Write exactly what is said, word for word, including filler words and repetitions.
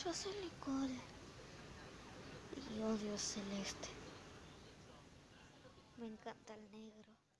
Yo soy Nicole y odio el celeste. Me encanta el negro.